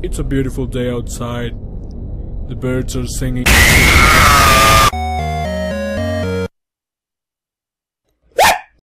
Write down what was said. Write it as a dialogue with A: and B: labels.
A: It's a beautiful day outside. The birds are singing.